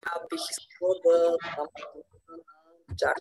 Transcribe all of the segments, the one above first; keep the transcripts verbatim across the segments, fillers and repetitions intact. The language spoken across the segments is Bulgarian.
бих искала да дам думата на Джак.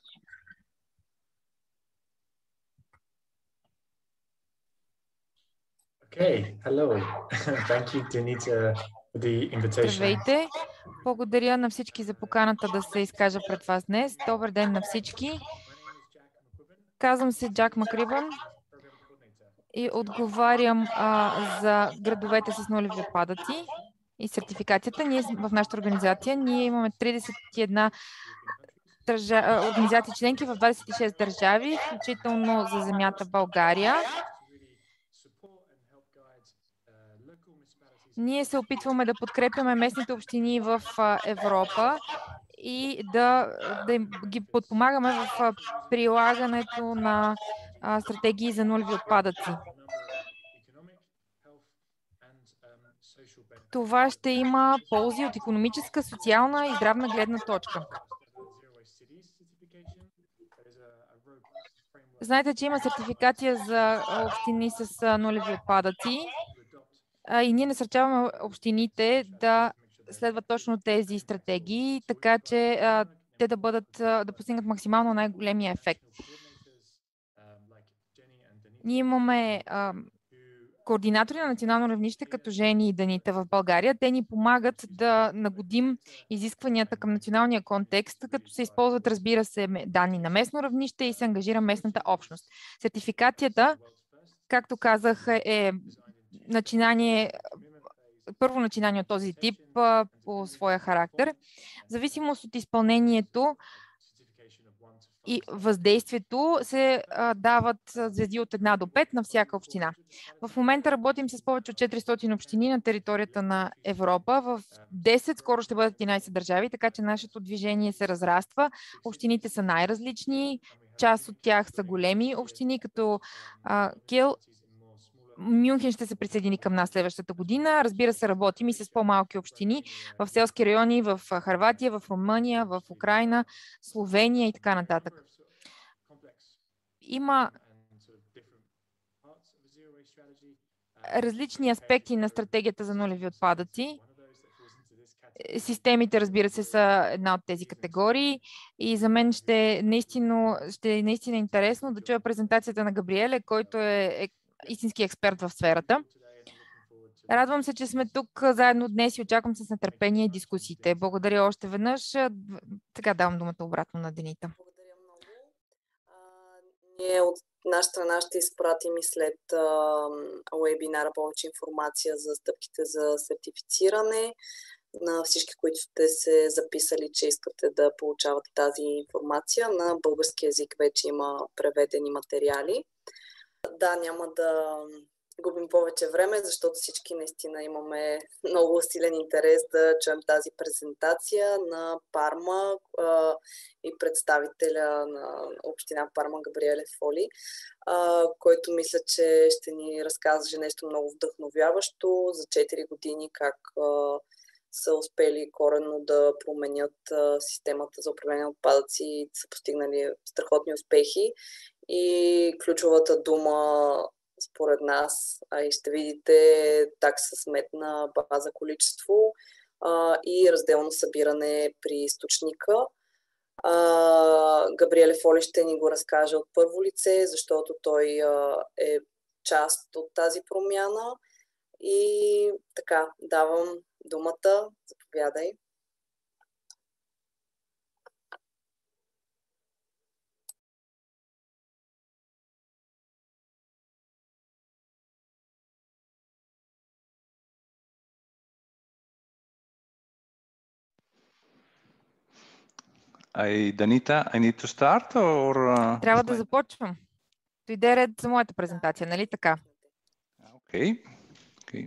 Okay, hello. Thank you, Danita, for the invitation. Здравейте! Благодаря на всички за поканата да се изкажа пред вас днес. Добър ден на всички! Казвам се Джак Макрибън и отговарям а, за градовете с нулеви отпадъци и сертификацията. Ние в нашата организация ние имаме тридесет и една държа... организации членки в двадесет и шест държави, включително за земята България. Ние се опитваме да подкрепяме местните общини в Европа и да, да ги подпомагаме в прилагането на а, стратегии за нулеви отпадъци. Това ще има ползи от икономическа, социална и здравна гледна точка. Знаете, че има сертификация за общини с нулеви отпадъци. И ние насърчаваме общините да следват точно тези стратегии, така че а, те да бъдат, а, да постигнат максимално най-големия ефект. Ние имаме а, координатори на национално равнище, като Жени и Данита в България. Те ни помагат да нагодим изискванията към националния контекст, като се използват, разбира се, данни на местно равнище и се ангажира местната общност. Сертификацията, както казах, е начинание, първо начинание от този тип а, по своя характер. В зависимост от изпълнението и въздействието се а, дават звезди от една до пет на всяка община. В момента работим с повече от четиристотин общини на територията на Европа. В десет, скоро ще бъдат единадесет държави, така че нашето движение се разраства. Общините са най-различни. Част от тях са големи общини, като а, Кел. Мюнхен ще се присъедини към нас следващата година. Разбира се, работим и с по-малки общини в селски райони, в Хърватия, в Румъния, в Украйна, Словения и така нататък. Има различни аспекти на стратегията за нулеви отпадъци. Системите, разбира се, са една от тези категории и за мен ще наистина, ще е наистина интересно да чуя презентацията на Габриеле, който е, е истински експерт в сферата. Радвам се, че сме тук заедно днес и очаквам с нетърпение дискусиите. Благодаря още веднъж. Сега давам думата обратно на Денита. Благодаря много. А, ние от наша страна ще изпратим и след а, уебинара повече информация за стъпките за сертифициране на всички, които сте се записали, че искате да получавате тази информация. На български език вече има преведени материали. Да, няма да губим повече време, защото всички наистина имаме много силен интерес да чуем тази презентация на Парма а, и представителя на община Парма Габриеле Фоли, а, който мисля, че ще ни разкаже нещо много вдъхновяващо за четири години, как а, са успели коренно да променят а, системата за управление на отпадъци и са постигнали страхотни успехи. И ключовата дума според нас, а и ще видите, такса сметна база количество а, и разделно събиране при източника. А, Габриеле Фоли ще ни го разкаже от първо лице, защото той а, е част от тази промяна. И така, давам думата. Заповядай. I, Danita, I need to start or... Uh, Трябва да започвам. Дойде ред за моята презентация, нали така? Okay. Okay.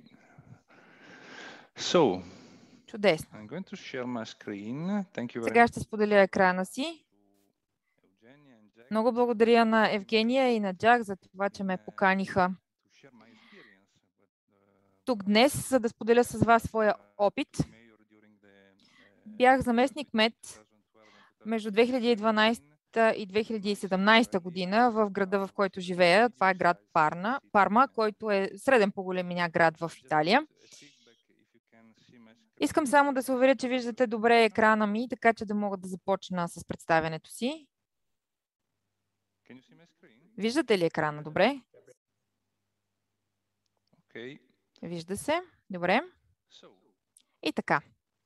So, чудесно. I'm going to share my screen. Thank you very Сега much. ще споделя екрана си. Много благодаря на Евгения и на Джак за това, че ме поканиха тук днес, за да споделя с вас своя опит. Бях заместник-кмет между две хиляди и дванадесета и две хиляди и седемнадесета година в града, в който живея. Това е град Парна, Парма, който е среден по големина град в Италия. Искам само да се уверя, че виждате добре екрана ми, така че да мога да започна с представянето си. Виждате ли екрана? Добре? Okay. Вижда се. Добре. И така.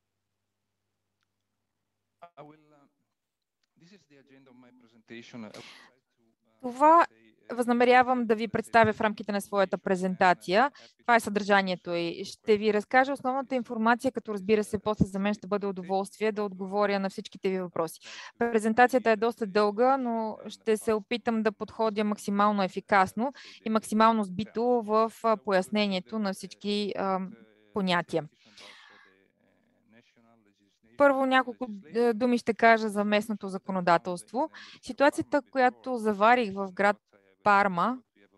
Това възнамерявам да ви представя в рамките на своята презентация. Това е съдържанието и ще ви разкажа основната информация, като разбира се, после за мен ще бъде удоволствие да отговоря на всичките ви въпроси. Презентацията е доста дълга, но ще се опитам да подходя максимално ефикасно и максимално сбито в пояснението на всички а, понятия. Първо няколко думи ще кажа за местното законодателство. Ситуацията, която заварих в град Парма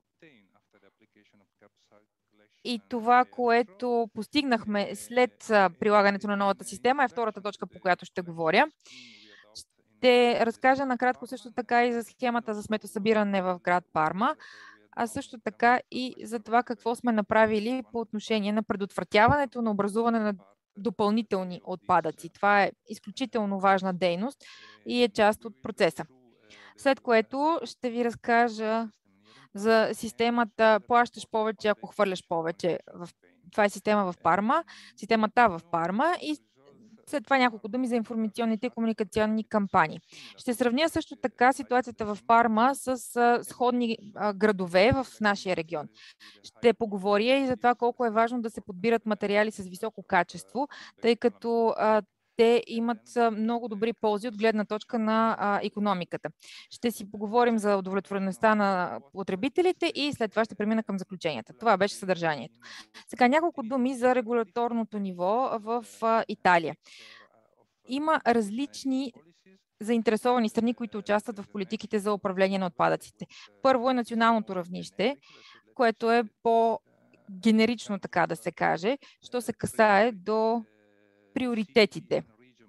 и това, което постигнахме след прилагането на новата система, е втората точка, по която ще говоря. Ще разкажа накратко също така и за схемата за сметосъбиране в град Парма, а също така и за това какво сме направили по отношение на предотвратяването на образуване на допълнителни отпадъци. Това е изключително важна дейност и е част от процеса. След което ще ви разкажа за системата плащаш повече, ако хвърляш повече. Това е система в Парма, системата в Парма и след това няколко думи за информационните и комуникационни кампании. Ще сравня също така ситуацията в Парма с сходни градове в нашия регион. Ще поговоря и за това колко е важно да се подбират материали с високо качество, тъй като а, те имат много добри ползи от гледна точка на а, икономиката. Ще си поговорим за удовлетвореността на потребителите и след това ще премина към заключенията. Това беше съдържанието. Сега няколко думи за регулаторното ниво в а, Италия. Има различни заинтересовани страни, които участват в политиките за управление на отпадъците. Първо е националното равнище, което е по-генерично, така да се каже, що се касае до приоритетите.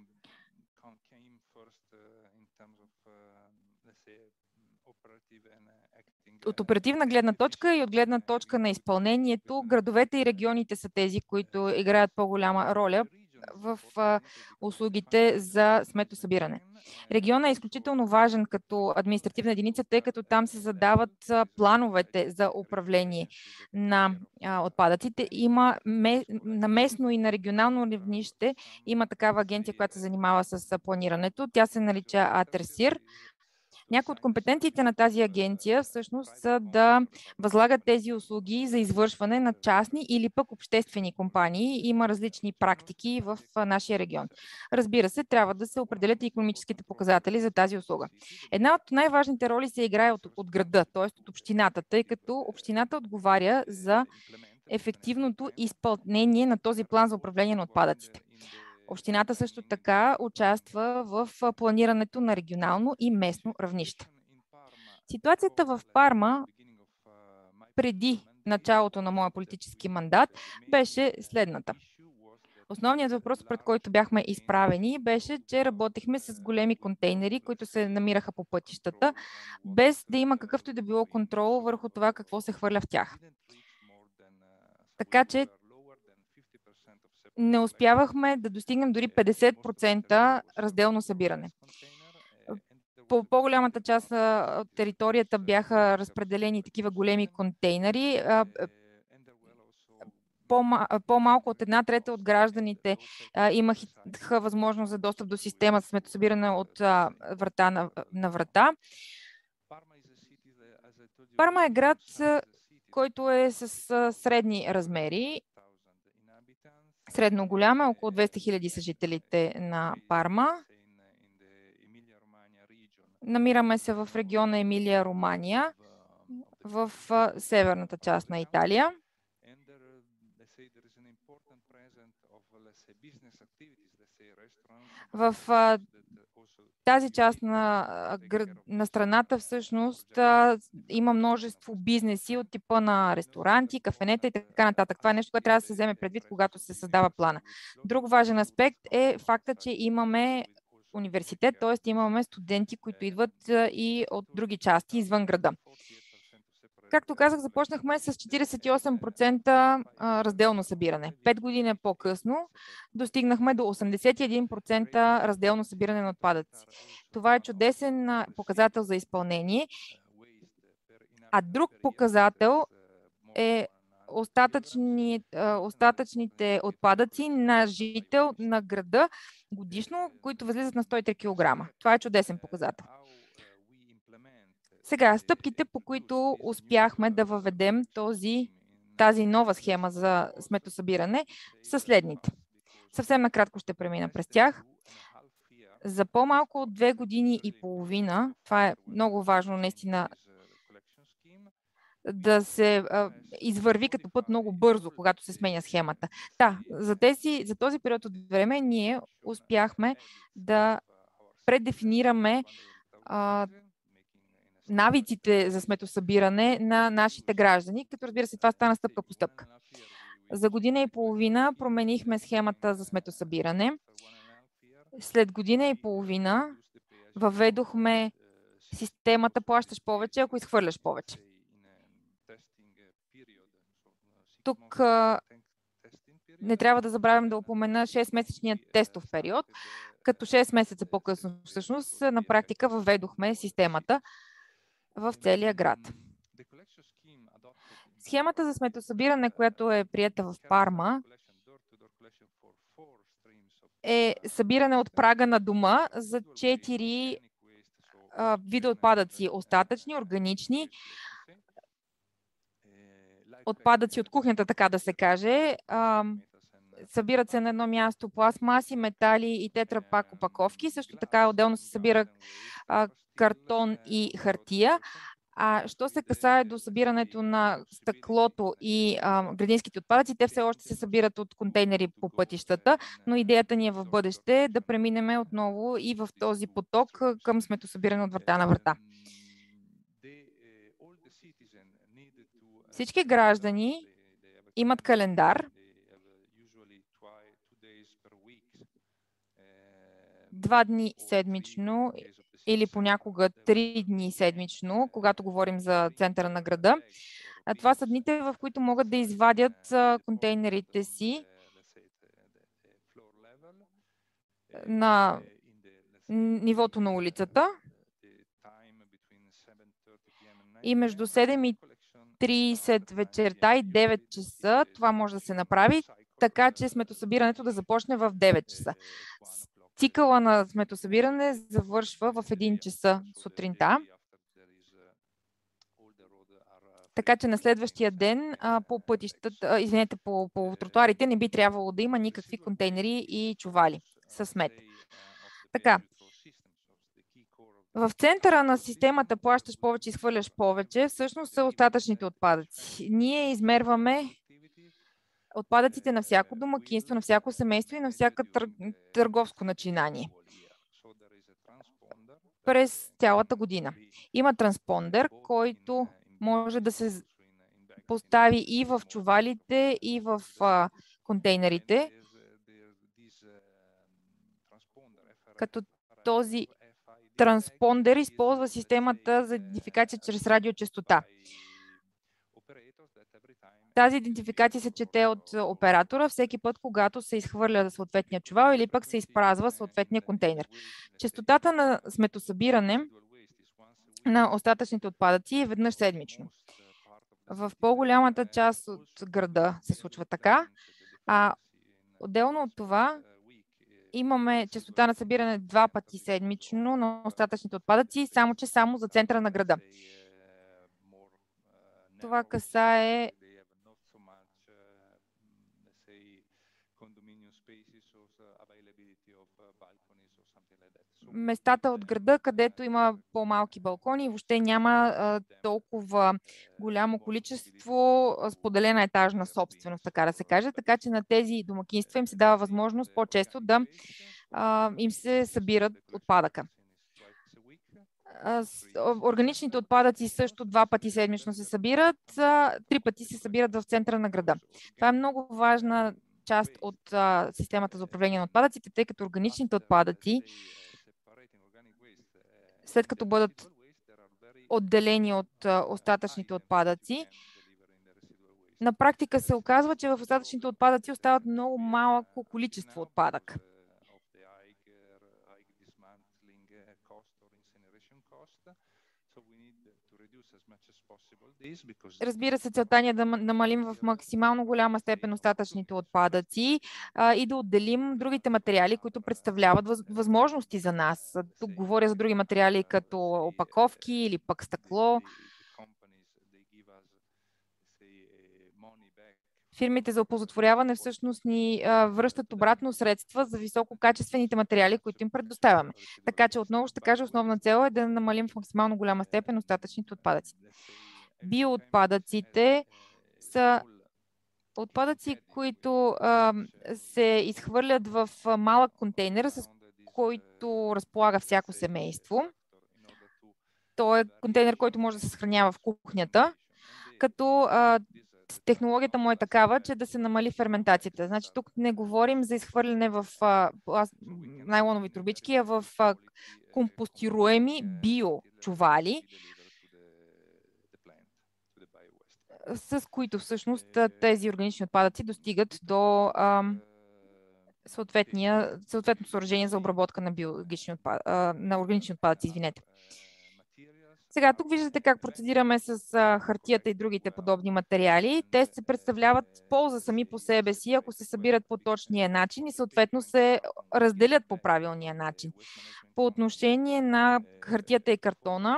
От оперативна гледна точка и от гледна точка на изпълнението, градовете и регионите са тези, които играят по-голяма роля в а, услугите за сметосъбиране. Регионът е изключително важен като административна единица, тъй като там се задават а, плановете за управление на а, отпадъците. Има ме, на местно и на регионално равнище има такава агенция, която се занимава с а, планирането. Тя се нарича Атерсир. Някои от компетенциите на тази агенция всъщност са да възлагат тези услуги за извършване на частни или пък обществени компании. Има различни практики в нашия регион. Разбира се, трябва да се определят и икономическите показатели за тази услуга. Една от най-важните роли се играе от, от града, т.е. от общината, тъй като общината отговаря за ефективното изпълнение на този план за управление на отпадъците. Общината също така участва в планирането на регионално и местно равнище. Ситуацията в Парма преди началото на моя политически мандат беше следната. Основният въпрос, пред който бяхме изправени, беше, че работехме с големи контейнери, които се намираха по пътищата, без да има какъвто и да било контрол върху това какво се хвърля в тях. Така че не успявахме да достигнем дори петдесет процента разделно събиране. По по-голямата част от територията бяха разпределени такива големи контейнери. По-малко от една трета от гражданите имаха възможност за достъп до система за сметосъбиране от врата на, на врата. Парма е град, който е с средни размери. Средно голяма, около двеста хиляди са жителите на Парма. Намираме се в региона Емилия-Романия, в северната част на Италия. В тази част на, на страната всъщност има множество бизнеси от типа на ресторанти, кафенета и така нататък. Това е нещо, което трябва да се вземе предвид, когато се създава плана. Друг важен аспект е факта, че имаме университет, т.е. имаме студенти, които идват и от други части извън града. Както казах, започнахме с четиридесет и осем процента разделно събиране. Пет години по-късно достигнахме до осемдесет и един процента разделно събиране на отпадъци. Това е чудесен показател за изпълнение. А друг показател е остатъчни, остатъчните отпадъци на жител на града годишно, които възлизат на сто и три килограма. Това е чудесен показател. Сега, стъпките, по които успяхме да въведем този, тази нова схема за сметосъбиране, са следните. Съвсем накратко ще премина през тях. За по-малко от две години и половина, това е много важно наистина да се а, извърви като път много бързо, когато се сменя схемата. Да, за, тези, за този период от време ние успяхме да предефинираме а, навиците за сметосъбиране на нашите граждани, като разбира се това стана стъпка по стъпка. За година и половина променихме схемата за сметосъбиране. След година и половина въведохме системата плащаш повече, ако изхвърляш повече. Тук а, не трябва да забравям да упомена шестмесечният тестов период, като шест месеца по-късно всъщност на практика въведохме системата в целия град. Схемата за сметосъбиране, която е приета в Парма, е събиране от прага на дома за четири а, вида отпадъци. Остатъчни, органични, отпадъци от кухнята, така да се каже. А, събират се на едно място пластмаси, метали и тетрапак опаковки. Също така отделно се събира а, картон и хартия. А що се касае до събирането на стъклото и а, градинските отпадъци, те все още се събират от контейнери по пътищата, но идеята ни е в бъдеще да преминем отново и в този поток към сметосъбиране от врата на врата. Всички граждани имат календар. Два дни седмично или понякога три дни седмично, когато говорим за центъра на града. А това са дните, в които могат да извадят контейнерите си на нивото на улицата и между седем и трийсет вечерта и девет часа това може да се направи, така че сметосъбирането да започне в девет часа. Цикъла на сметосъбиране завършва в един часа сутринта. Така че на следващия ден а, по пътищата, извинете, по, по тротуарите не би трябвало да има никакви контейнери и чували със смет. Така. В центъра на системата плащаш повече, изхвърляш повече, всъщност са остатъчните отпадъци. Ние измерваме отпадъците на всяко домакинство, на всяко семейство и на всяко тър... търговско начинание през цялата година. Има транспондер, който може да се постави и в чувалите, и в а, контейнерите, като този транспондер използва системата за идентификация чрез радиочестота. Тази идентификация се чете от оператора всеки път, когато се изхвърля съответния чувал или пък се изпразва съответния контейнер. Честотата на сметосъбиране на остатъчните отпадъци е веднъж седмично. В по-голямата част от града се случва така, а отделно от това имаме честота на събиране два пъти седмично на остатъчните отпадъци, само че само за центъра на града. Това касае местата от града, където има по-малки балкони и въобще няма а, толкова голямо количество споделена етажна собственост, така да се каже. Така че на тези домакинства им се дава възможност по-често да а, им се събират отпадъка. А, с, органичните отпадъци също два пъти седмично се събират, а, три пъти се събират в центъра на града. Това е много важна част от а, системата за управление на отпадъците, тъй като органичните отпадъци, след като бъдат отделени от а, остатъчните отпадъци. На практика се оказва, че в остатъчните отпадъци остават много малко количество отпадък. Разбира се, целта ни е да намалим в максимално голяма степен остатъчните отпадъци а, и да отделим другите материали, които представляват въз, възможности за нас. Тук говоря за други материали, като опаковки или пък стъкло. Фирмите за оползотворяване всъщност ни а, връщат обратно средства за висококачествените материали, които им предоставяме. Така че отново ще кажа, основна цел е да намалим в максимално голяма степен остатъчните отпадъци. Биоотпадъците са отпадъци, които а, се изхвърлят в малък контейнер, с който разполага всяко семейство. То е контейнер, който може да се съхранява в кухнята, като а, технологията му е такава, че да се намали ферментацията. Значи тук не говорим за изхвърляне в а, найлонови трубички, а в а, компостируеми биочували, с които всъщност тези органични отпадъци достигат до а, съответния, съответно съоръжение за обработка на, биологични отпад, а, на органични отпадъци. Извинете. Сега тук виждате как процедираме с а, хартията и другите подобни материали. Те се представляват полза сами по себе си, ако се събират по точния начин и съответно се разделят по правилния начин. По отношение на хартията и картона,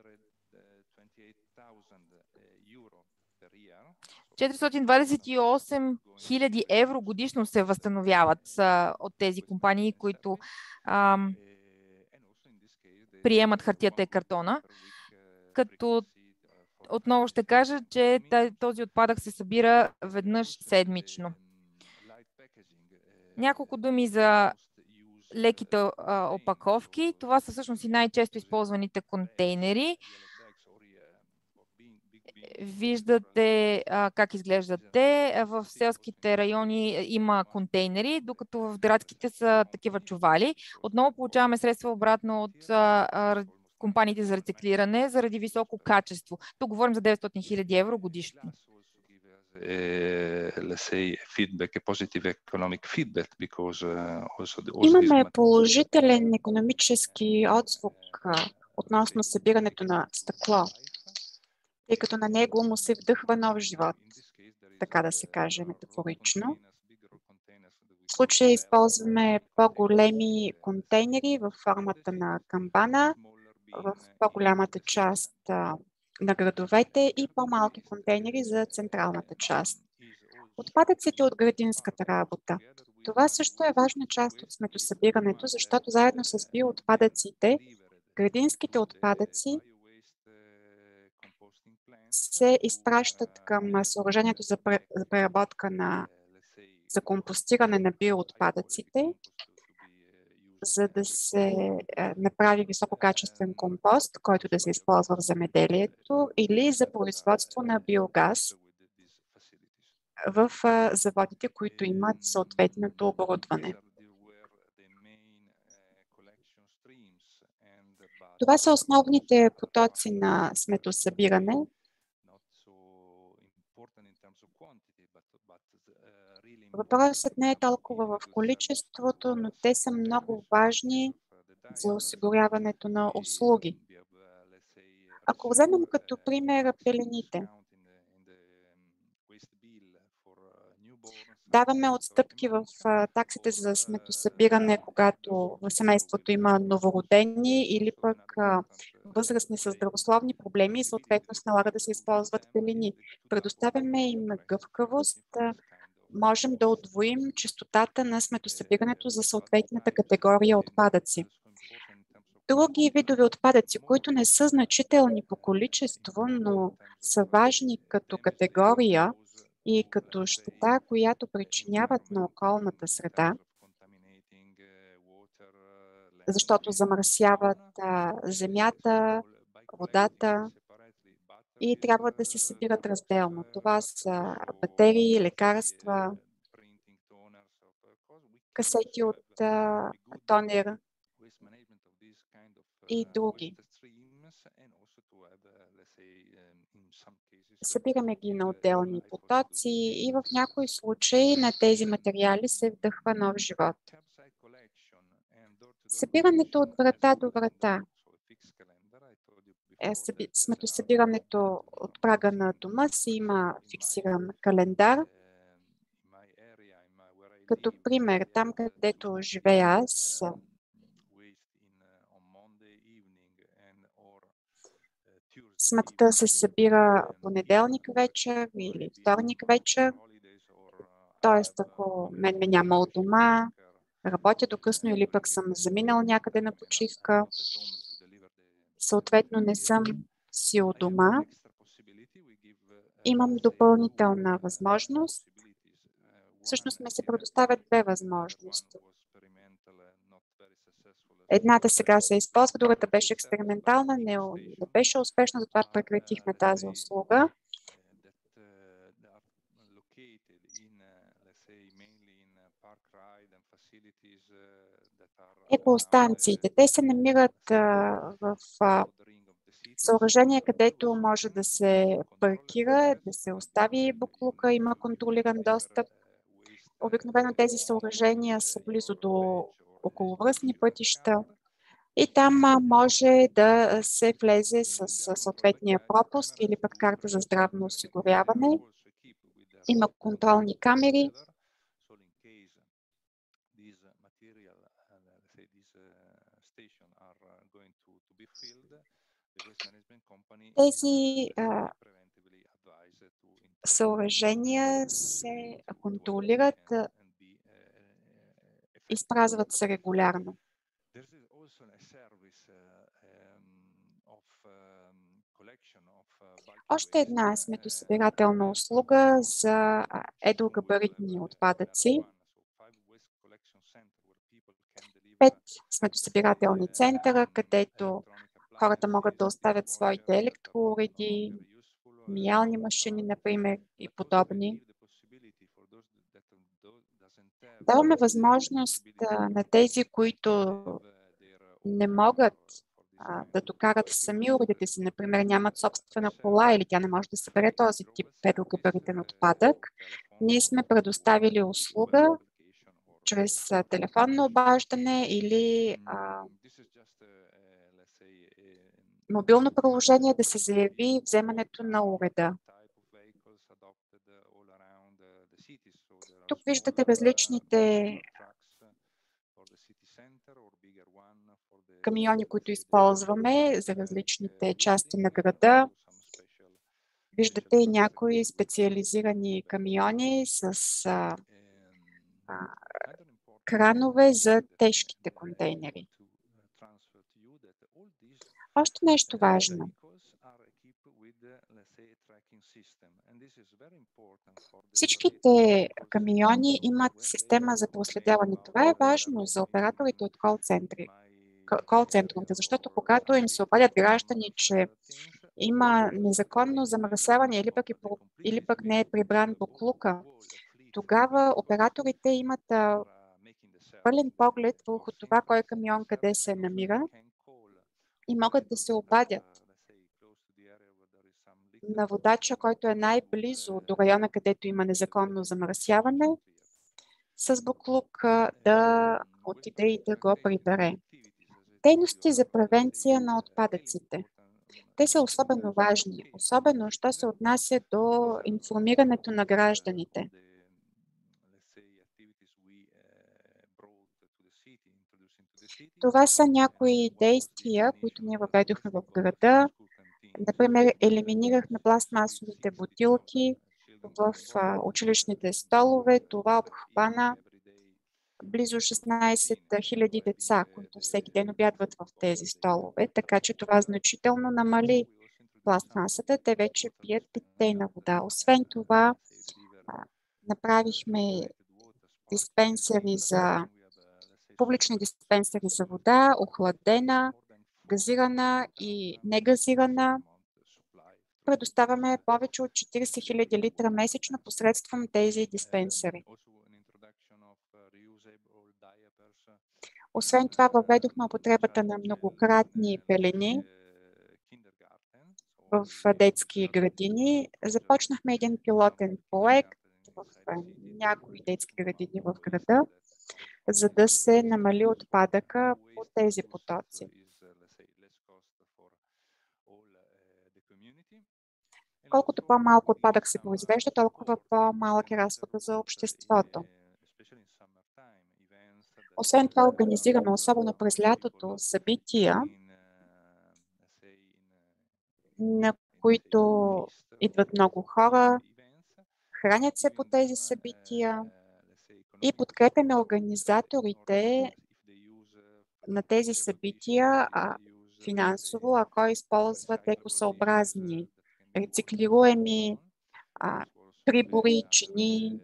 четиристотин двадесет и осем хиляди евро годишно се възстановяват а, от тези компании, които а, приемат хартията и картона. Като отново ще кажа, че този отпадък се събира веднъж седмично. Няколко думи за леките а, опаковки. Това са всъщност и най-често използваните контейнери. Виждате а, как изглеждат те. В селските райони има контейнери, докато в градските са такива чували. Отново получаваме средства обратно от а, а, компаниите за рециклиране заради високо качество. Тук говорим за деветстотин хиляди евро годишно. Имаме положителен икономически отзвук относно събирането на стъкло, тъй като на него му се вдъхва нов живот, така да се каже метафорично. В случая използваме по-големи контейнери в формата на камбана, в по-голямата част а, на градовете и по-малки контейнери за централната част. Отпадъците от градинската работа. Това също е важна част от сметосъбирането, защото заедно с биоотпадъците, градинските отпадъци се изпращат към съоръжението за преработка на за компостиране на биоотпадъците, за да се направи висококачествен компост, който да се използва в земеделието или за производство на биогаз в заводите, които имат съответното оборудване. Това са основните потоци на сметосъбиране. Въпросът не е толкова в количеството, но те са много важни за осигуряването на услуги. Ако вземем като пример пелените, даваме отстъпки в таксите за сметосъбиране, когато в семейството има новородени или пък възрастни с здравословни проблеми и съответно се налага да се използват пелени. Предоставяме им гъвкавост, можем да удвоим честотата на сметосъбирането за съответната категория отпадъци. Други видове отпадъци, които не са значителни по количество, но са важни като категория и като щета, която причиняват на околната среда, защото замърсяват а, земята, водата и трябва да се събират разделно. Това са батерии, лекарства, касети от а, тонер и други. Събираме ги на отделни потоци и в някои случаи на тези материали се вдъхва нов живот. Събирането от врата до врата, е, сметосъбирането от прага на дома си има фиксиран календар. Като пример, там където живея аз, сметта се събира понеделник вечер или вторник вечер. Тоест, ако мен ме няма от дома, работя до късно или пък съм заминал някъде на почивка, съответно не съм си от дома, имам допълнителна възможност. Всъщност ме се предоставят две възможности. Едната сега се използва, другата беше експериментална, не, не беше успешна, затова прекратихме тази услуга. Екостанциите. Те се намират а, в а, съоръжение, където може да се паркира, да се остави буклука, има контролиран достъп. Обикновено тези съоръжения са близо до околовръстни пътища и там може да се влезе с съответния пропуск или пък карта за здравно осигуряване. Има контролни камери. Тези а, съоръжения се контролират, изпразват се регулярно. Още една сметосъбирателна услуга за едрогабаритни отпадъци. Пет сметосъбирателни центъра, където хората могат да оставят своите електроуреди, миялни машини, например, и подобни. Даваме възможност на тези, които не могат а, да докарат сами уредите си, например, нямат собствена кола или тя не може да събере този тип едрогабаритен отпадък. Ние сме предоставили услуга чрез телефонно обаждане или а, мобилно приложение да се заяви вземането на уреда. Тук виждате различните камиони, които използваме за различните части на града. Виждате и някои специализирани камиони с а, а, кранове за тежките контейнери. Още нещо важно. Всичките камиони имат система за проследяване. Това е важно за операторите от кол-центри, кол-центровете, защото когато им се обадят граждани, че има незаконно замърсяване или пък, е, или пък не е прибран боклука, тогава операторите имат а, пълен поглед върху това, кой камион къде се намира и могат да се обадят на водача, който е най-близо до района, където има незаконно замърсяване, с боклук да отиде и да го прибере. Дейности за превенция на отпадъците. Те са особено важни, особено що се отнася до информирането на гражданите. Това са някои действия, които ние въведохме в града. Например, елиминирахме пластмасовите бутилки в училищните столове. Това обхвана близо шестнайсет хиляди деца, които всеки ден обядват в тези столове, така че това значително намали пластмасата. Те вече пият питейна вода. Освен това, направихме диспенсери за публични диспенсери за вода, охладена, газирана и негазирана. Предоставяме повече от четирийсет хиляди литра месечно посредством тези диспенсери. Освен това, въведохме употребата на многократни пелени. в детски градини. Започнахме един пилотен проект в някои детски градини в града, за да се намали отпадъка по тези потоци. Колкото по-малко отпадък се произвежда, толкова по-малък е разхода за обществото. Освен това, организираме, особено през лятото, събития, на които идват много хора, хранят се по тези събития и подкрепяме организаторите на тези събития а, финансово, ако използват екосъобразни, рециклируеми а, прибори, чини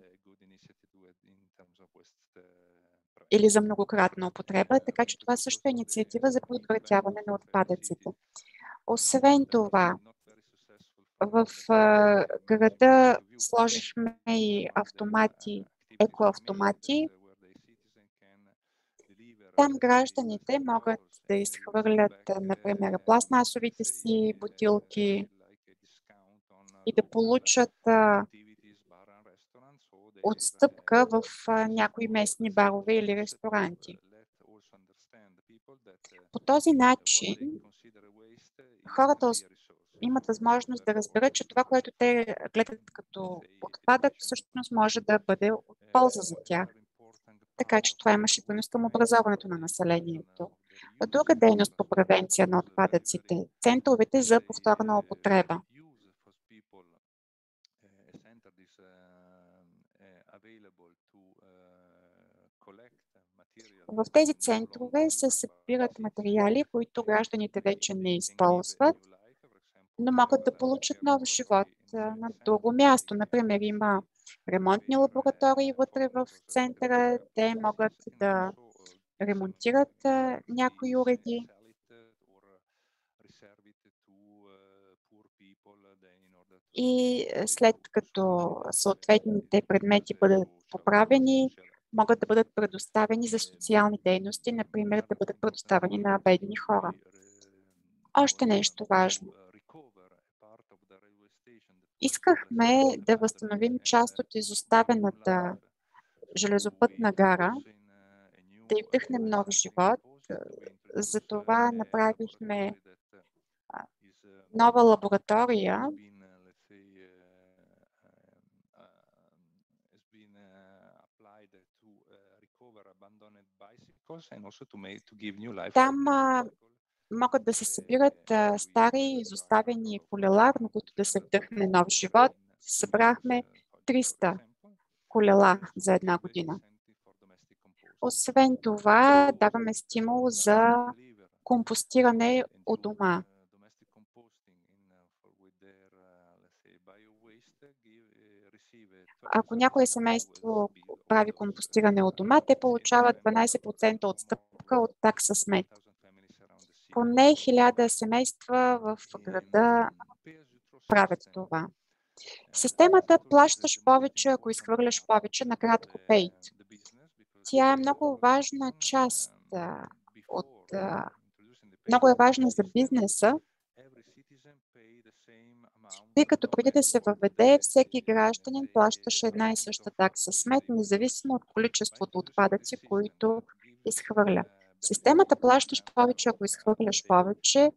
или за многократна употреба, така че това също е инициатива за предотвратяване на отпадъците. Освен това, в а, града сложихме и автомати, екоавтомати. Там гражданите могат да изхвърлят, например, пластмасовите си бутилки и да получат а, отстъпка в а, някои местни барове или ресторанти. По този начин хората имат възможност да разберат, че това, което те гледат като отпадък, всъщност може да бъде от полза за тях. Така че това имаше принос към образоването на населението. Друга дейност по превенция на отпадъците – центровете за повторна употреба. В тези центрове се събират материали, които гражданите вече не използват, но могат да получат нов живот на друго място. Например, има ремонтни лаборатории вътре в центъра. Те могат да ремонтират някои уреди. И след като съответните предмети бъдат поправени, могат да бъдат предоставени за социални дейности, например да бъдат предоставени на бедни хора. Още нещо важно. Искахме да възстановим част от изоставената железопътна гара, да й вдъхнем нов живот. Затова направихме нова лаборатория, там а, могат да се събират а, стари изоставени колела, на които да се вдъхне нов живот. Събрахме триста колела за една година. Освен това, даваме стимул за компостиране у дома. Ако някое семейство прави компостиране у дома, те получават дванадесет процента отстъпка от такса смет. Поне хиляда семейства в града правят това. Системата плащаш повече, ако изхвърляш повече, накратко paid. Тя е много важна част а, от... А, много е важна за бизнеса, тъй като преди да се въведе, всеки гражданин плащаше една и съща такса смет, независимо от количеството отпадъци, които изхвърля. Системата плащаш повече, ако изхвърляш повече,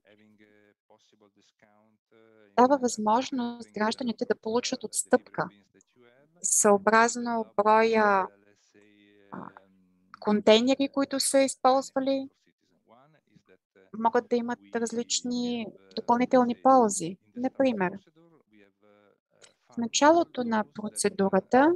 дава възможност гражданите да получат отстъпка, съобразно броя а, контейнери, които са използвали, могат да имат различни допълнителни ползи. Например, в началото на процедурата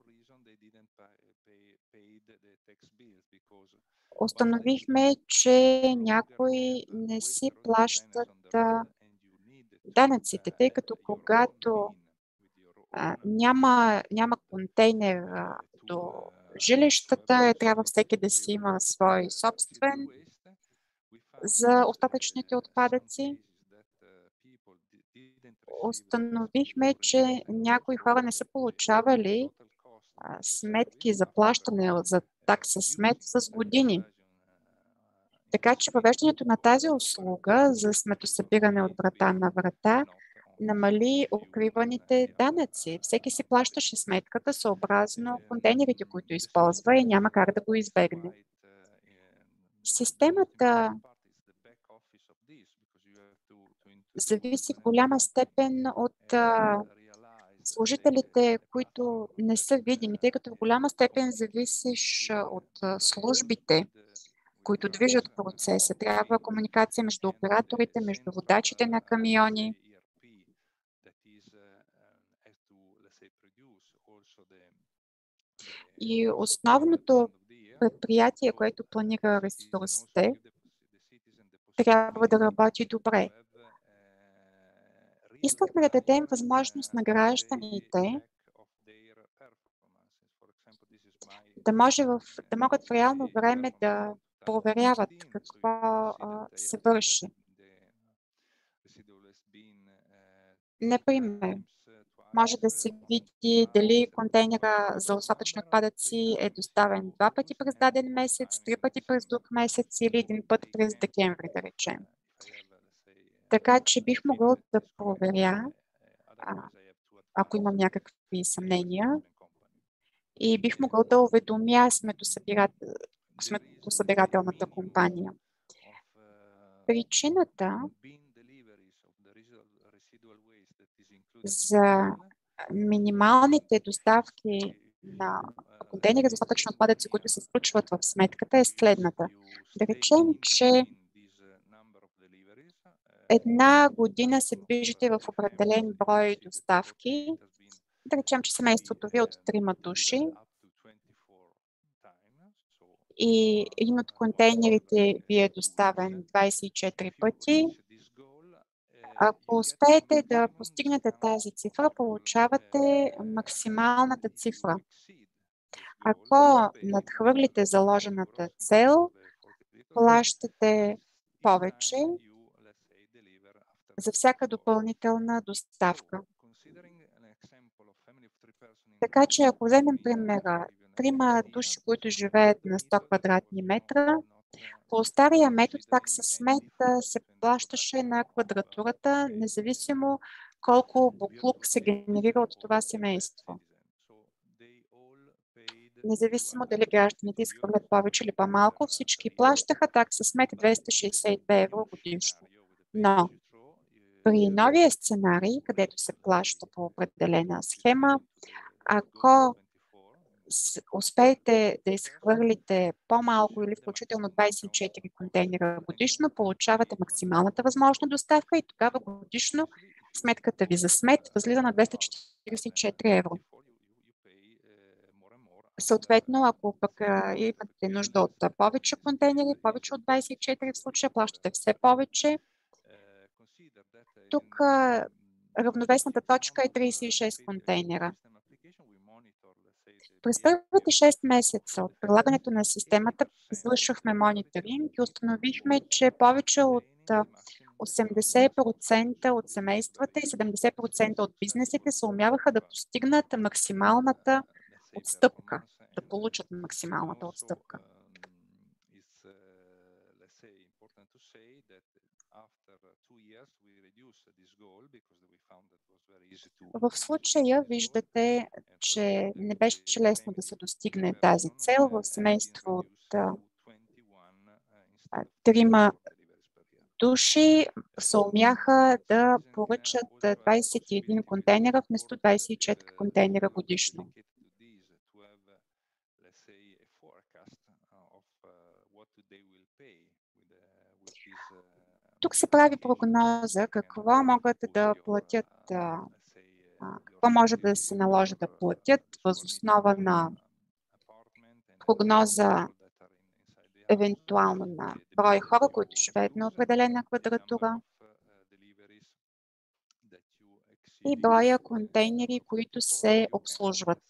установихме, че някои не си плащат а, данъците, тъй като когато а, няма, няма контейнер а, до жилищата, трябва всеки да си има свой собствен за остатъчните отпадъци. Установихме, че някои хора не са получавали а, сметки за плащане за такса смет с години. Така че въвеждането на тази услуга за сметосъбиране от врата на врата намали укриваните данъци. Всеки си плащаше сметката съобразно контейнерите, които използва и няма как да го избегне. Системата зависи в голяма степен от а, служителите, които не са видими, тъй като в голяма степен зависиш от а, службите, които движат процеса. Трябва комуникация между операторите, между водачите на камиони. И основното предприятие, което планира ресурсите, трябва да работи добре. Искахме да дадем възможност на гражданите да, може в, да могат в реално време да проверяват какво а, се върши. Например, може да се види дали контейнера за остатъчни отпадъци е доставен два пъти през даден месец, три пъти през друг месец или един път през декември, да речем. Така че бих могъл да проверя, а, ако имам някакви съмнения, и бих могъл да уведомя сметосъбират... сметосъбирателната компания. Причината за минималните доставки на контейнери за остатъчни отпадъци, които се включват в сметката, е следната. Да речем, че една година се движите в определен брой доставки. Да речем, че семейството ви е от трима души и един от контейнерите ви е доставен двадесет и четири пъти. Ако успеете да постигнете тази цифра, получавате максималната цифра. Ако надхвърлите заложената цел, плащате повече за всяка допълнителна доставка. Така че, ако вземем примера, трима души, които живеят на сто квадратни метра, по стария метод такса смет се плащаше на квадратурата, независимо колко буклук се генерира от това семейство. Независимо дали гражданите изхвърлят повече или по-малко, всички плащаха такса смет двеста шейсет и две евро годишно. Но при новия сценарий, където се плаща по определена схема, ако успеете да изхвърлите по-малко или включително двадесет и четири контейнера годишно, получавате максималната възможна доставка и тогава годишно сметката ви за смет възлиза на двеста четиридесет и четири евро. Съответно, ако пък имате нужда от повече контейнери, повече от двадесет и четири в случая, плащате все повече. Тук равновесната точка е тридесет и шест контейнера. През първите шест месеца от прилагането на системата извършвахме мониторинг и установихме, че повече от осемдесет процента от семействата и седемдесет процента от бизнесите се умяваха да постигнат максималната отстъпка, да получат максималната отстъпка. В случая виждате, че не беше лесно да се достигне тази цел. В семейство от трима души се умяха да поръчат двадесет и един контейнера вместо двадесет и четири контейнера годишно. Тук се прави прогноза какво могат да платят, какво може да се наложи да платят въз основа на прогноза евентуално на брой хора, които живеят на определена квадратура и броя контейнери, които се обслужват.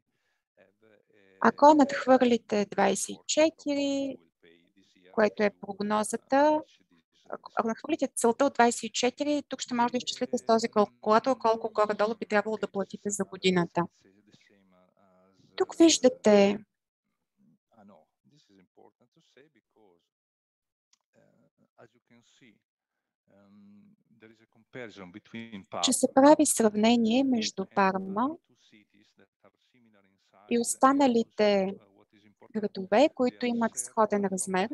Ако надхвърлите двадесет и четири, което е прогнозата, ако нахвърлите целта от двадесет и четири, тук ще може да изчислите с този калкулатор колко горе-долу би трябвало да платите за годината. Тук виждате че се прави сравнение между Парма и останалите градове, които имат сходен размер.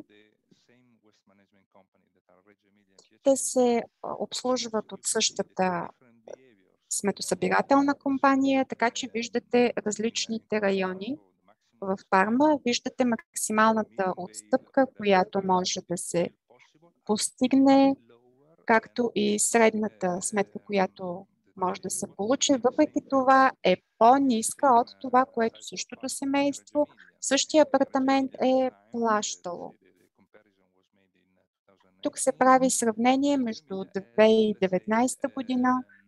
Те се обслужват от същата сметосъбирателна компания, така че виждате различните райони. В Парма виждате максималната отстъпка, която може да се постигне, както и средната сметка, която може да се получи. Въпреки това е по-ниска от това, което същото семейство в същия апартамент е плащало. Тук се прави сравнение между две хиляди и деветнадесета година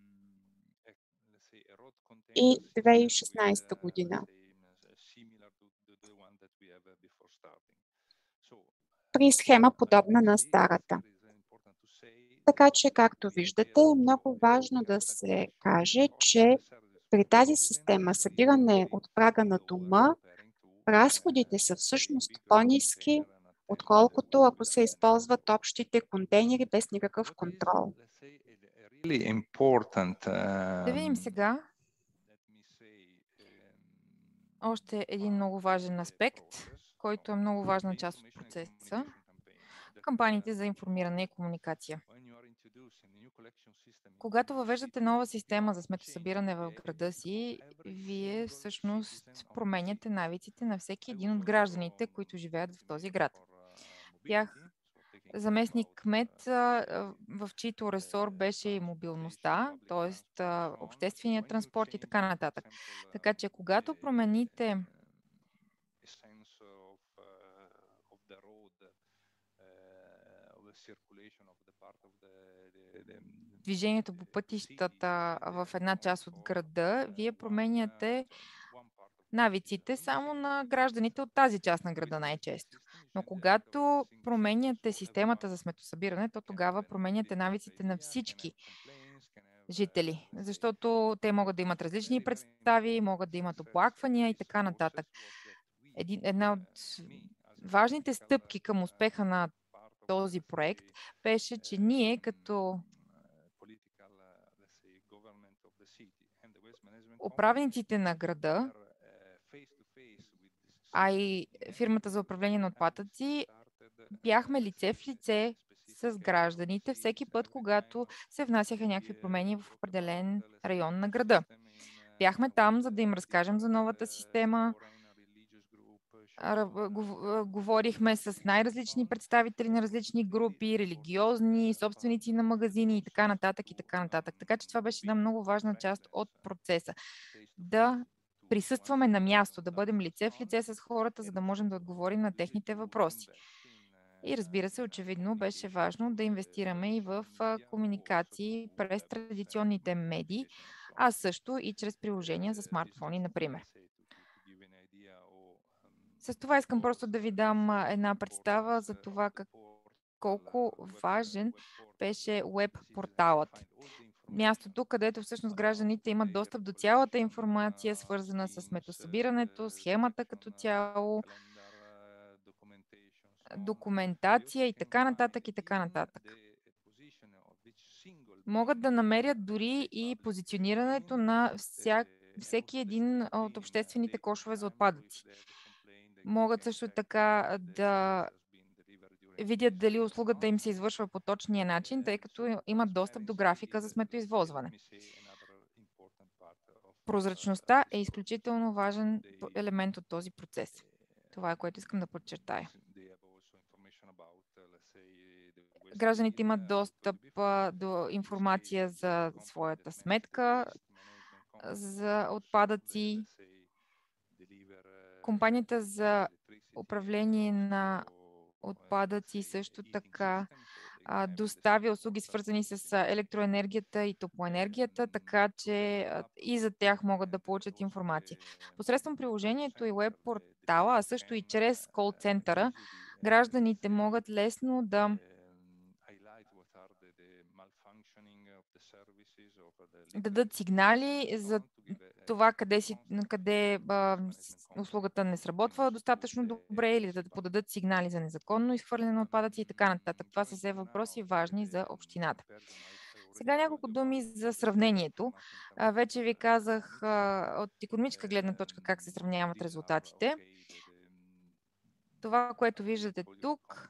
и две хиляди и шестнадесета година. При схема подобна на старата. Така че, както виждате, е много важно да се каже, че при тази система събиране от прага на дома, разходите са всъщност по-ниски, отколкото ако се използват общите контейнери без никакъв контрол. Да видим сега още един много важен аспект, който е много важна част от процеса. Кампаниите за информиране и комуникация. Когато въвеждате нова система за сметосъбиране в града си, вие всъщност променяте навиците на всеки един от гражданите, които живеят в този град. Бях заместник кмет, в чийто ресор беше и мобилността, т.е. общественият транспорт и така нататък. Така че когато промените движението по пътищата в една част от града, вие променяте навиците само на гражданите от тази част на града най-често. Но когато променяте системата за сметосъбиране, то тогава променяте навиците на всички жители, защото те могат да имат различни представи, могат да имат оплаквания и така нататък. Един, една от важните стъпки към успеха на този проект беше, че ние като управниците на града, а и фирмата за управление на отпадъци, бяхме лице в лице с гражданите всеки път, когато се внасяха някакви промени в определен район на града. Бяхме там, за да им разкажем за новата система. Говорихме с най-различни представители на различни групи, религиозни, собственици на магазини и така нататък и така нататък. Така че това беше една много важна част от процеса. Да присъстваме на място, да бъдем лице в лице с хората, за да можем да отговорим на техните въпроси. И разбира се, очевидно беше важно да инвестираме и в комуникации през традиционните медии, а също и чрез приложения за смартфони, например. С това искам просто да ви дам една представа за това как, колко важен беше веб-порталът. Мястото, където всъщност гражданите имат достъп до цялата информация, свързана с сметосъбирането, схемата като цяло, документация и така нататък и така нататък. Могат да намерят дори и позиционирането на вся, всеки един от обществените кошове за отпадъци. Могат също така да видят дали услугата им се извършва по точния начин, тъй като имат достъп до графика за сметоизвозване. Прозрачността е изключително важен елемент от този процес. Това е, което искам да подчертая. Гражданите имат достъп до информация за своята сметка за отпадъци. Компанията за управление на отпадъци също така а, доставя услуги, свързани с електроенергията и топлоенергията, така че а, и за тях могат да получат информация. Посредством приложението и веб портала, а също и чрез кол-центъра, гражданите могат лесно да дадат сигнали за това къде, си, къде а, услугата не сработва достатъчно добре или да подадат сигнали за незаконно изхвърляне на отпадъци и така нататък. Това са все въпроси важни за общината. Сега няколко думи за сравнението. А, вече ви казах а, от икономическа гледна точка как се сравняват резултатите. Това, което виждате тук,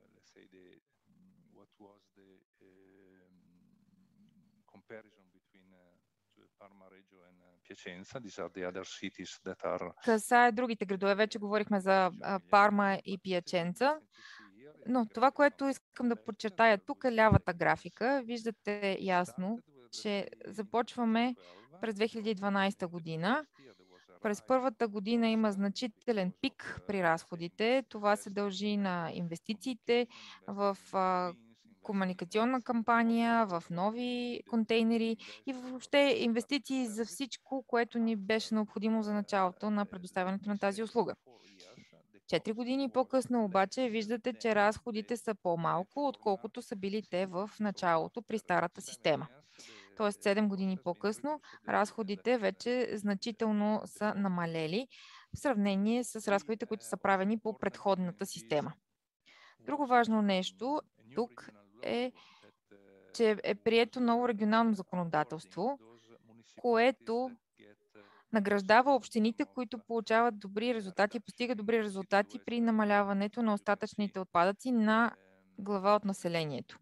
касае другите градове. Вече говорихме за а, Парма и Пиаченца. Но това, което искам да подчертая тук е лявата графика. Виждате ясно, че започваме през две хиляди и дванадесета година. През първата година има значителен пик при разходите. Това се дължи на инвестициите в а, комуникационна кампания, в нови контейнери и въобще инвестиции за всичко, което ни беше необходимо за началото на предоставянето на тази услуга. Четири години по-късно обаче виждате, че разходите са по-малко, отколкото са били те в началото при старата система. Тоест седем години по-късно разходите вече значително са намалели в сравнение с разходите, които са правени по предходната система. Друго важно нещо тук е, че е прието ново регионално законодателство, което награждава общините, които получават добри резултати и постигат добри резултати при намаляването на остатъчните отпадъци на глава от населението.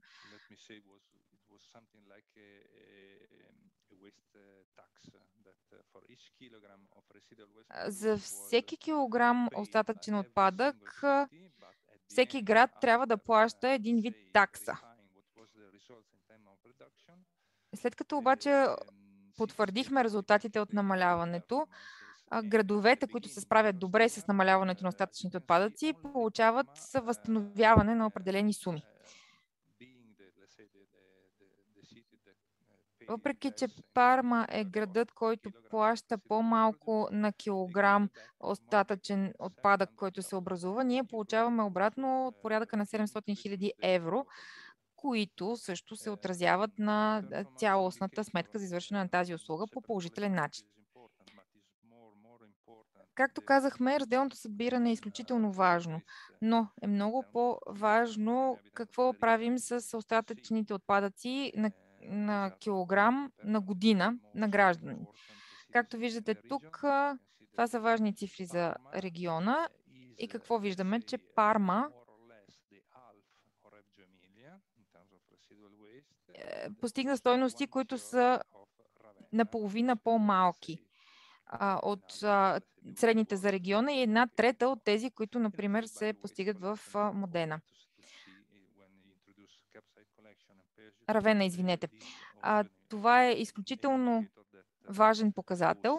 За всеки килограм остатъчен отпадък, всеки град трябва да плаща един вид такса. След като обаче потвърдихме резултатите от намаляването, градовете, които се справят добре с намаляването на остатъчните отпадъци, получават възстановяване на определени суми. Въпреки че Парма е градът, който плаща по-малко на килограм остатъчен отпадък, който се образува, ние получаваме обратно от порядъка на седемстотин хиляди евро, които също се отразяват на цялостната сметка за извършване на тази услуга по положителен начин. Както казахме, разделното събиране е изключително важно, но е много по-важно какво правим с остатъчните отпадъци на, на килограм на година на граждани. Както виждате тук, това са важни цифри за региона и какво виждаме, че Парма постигна стойности, които са наполовина по-малки от а, средните за региона и една трета от тези, които, например, се постигат в а, Модена. Равена, извинете. А, това е изключително важен показател,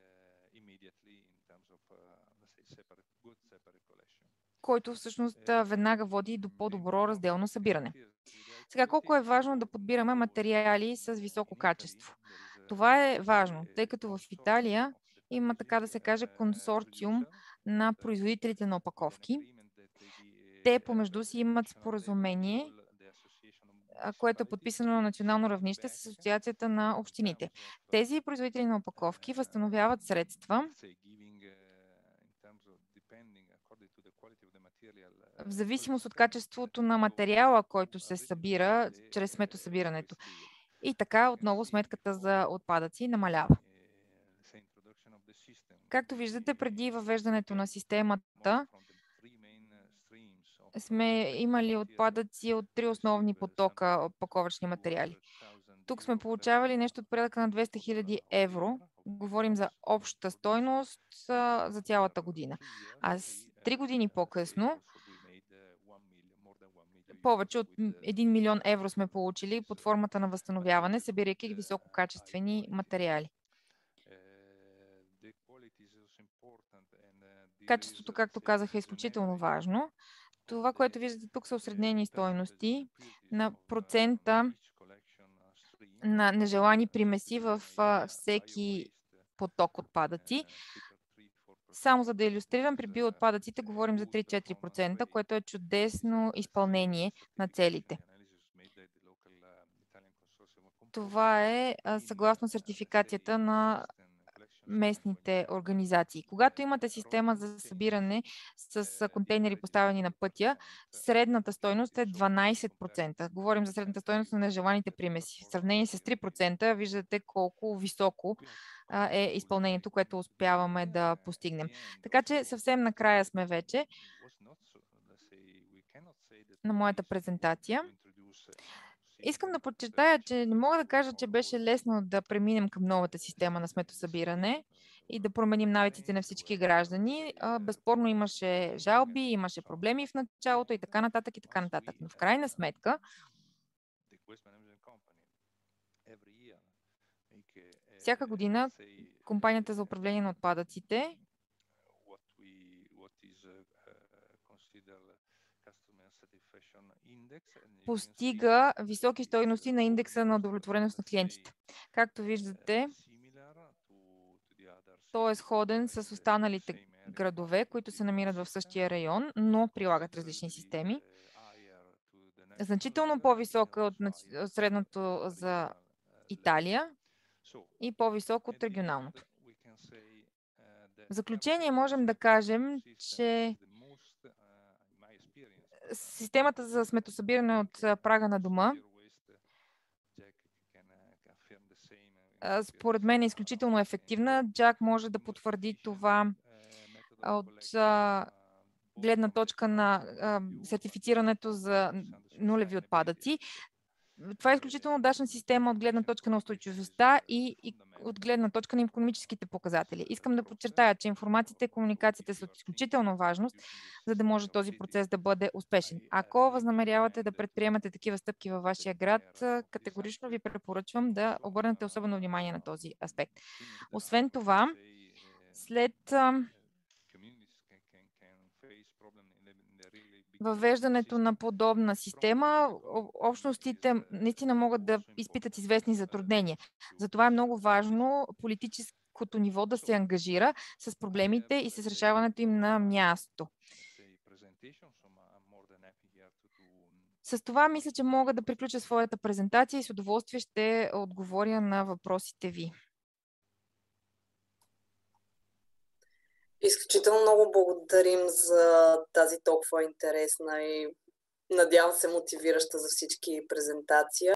който всъщност веднага води до по-добро разделно събиране. Сега, колко е важно да подбираме материали с високо качество? Това е важно, тъй като в Италия има, така да се каже, консорциум на производителите на опаковки. Те помежду си имат споразумение, което е подписано на национално равнище с Асоциацията на общините. Тези производители на опаковки възстановяват средства в зависимост от качеството на материала, който се събира чрез сметосъбирането. И така отново сметката за отпадъци намалява. Както виждате, преди въвеждането на системата сме имали отпадъци от три основни потока опаковъчни материали. Тук сме получавали нещо от порядъка на двеста хиляди евро. Говорим за обща стойност за цялата година. А с три години по-късно повече от един милион евро сме получили под формата на възстановяване, събирайки висококачествени материали. Качеството, както казах, е изключително важно. Това, което виждате тук, са осреднени стойности на процента на нежелани примеси в всеки поток отпадъци. Само за да илюстрирам, при биоотпадъците говорим за три-четири процента, което е чудесно изпълнение на целите. Това е съгласно сертификацията на местните организации. Когато имате система за събиране с контейнери поставени на пътя, средната стойност е дванайсет процента. Говорим за средната стойност на нежеланите примеси. В сравнение с три процента виждате колко високо е изпълнението, което успяваме да постигнем. Така че съвсем накрая сме вече на моята презентация. Искам да подчертая, че не мога да кажа, че беше лесно да преминем към новата система на сметосъбиране и да променим навиците на всички граждани. Безспорно имаше жалби, имаше проблеми в началото и така нататък и така нататък. Но в крайна сметка всяка година компанията за управление на отпадъците постига високи стойности на индекса на удовлетвореност на клиентите. Както виждате, той е сходен с останалите градове, които се намират в същия район, но прилагат различни системи. Значително по-висока от средното за Италия и по-високо от регионалното. В заключение можем да кажем, че системата за сметосъбиране от прага на дома според мен е изключително ефективна. Джак може да потвърди това от гледна точка на сертифицирането за нулеви отпадъци. Това е изключително удачна система от гледна точка на устойчивостта и, и от гледна точка на икономическите показатели. Искам да подчертая, че информацията и комуникацията са от изключителна важност, за да може този процес да бъде успешен. Ако възнамерявате да предприемате такива стъпки във вашия град, категорично ви препоръчвам да обърнете особено внимание на този аспект. Освен това, след въвеждането на подобна система, общностите наистина могат да изпитат известни затруднения. Затова е много важно политическото ниво да се ангажира с проблемите и с решаването им на място. С това мисля, че мога да приключа своята презентация и с удоволствие ще отговоря на въпросите ви. Изключително много благодарим за тази толкова интересна и надявам се мотивираща за всички презентация.